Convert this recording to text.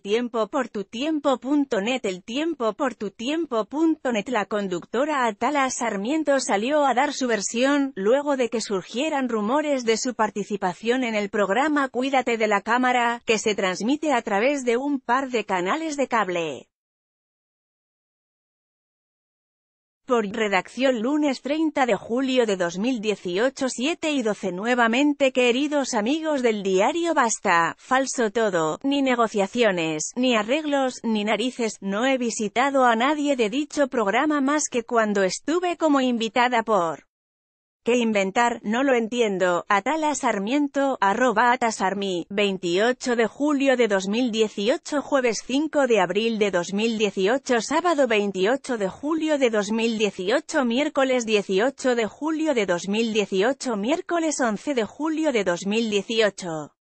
eltiempo.net. eltiempo.net. La conductora Atala Sarmiento salió a dar su versión, luego de que surgieran rumores de su participación en el programa Cuídate de la Cámara, que se transmite a través de un par de canales de cable. Por redacción, lunes 30 de julio de 2018, 7:12. Nuevamente, queridos amigos del diario Basta, falso todo, ni negociaciones, ni arreglos, ni narices. No he visitado a nadie de dicho programa más que cuando estuve como invitada por... ¿Qué inventar? No lo entiendo. Atala Sarmiento, @atasarmi, 28 de julio de 2018, jueves 5 de abril de 2018, sábado 28 de julio de 2018, miércoles 18 de julio de 2018, miércoles 11 de julio de 2018.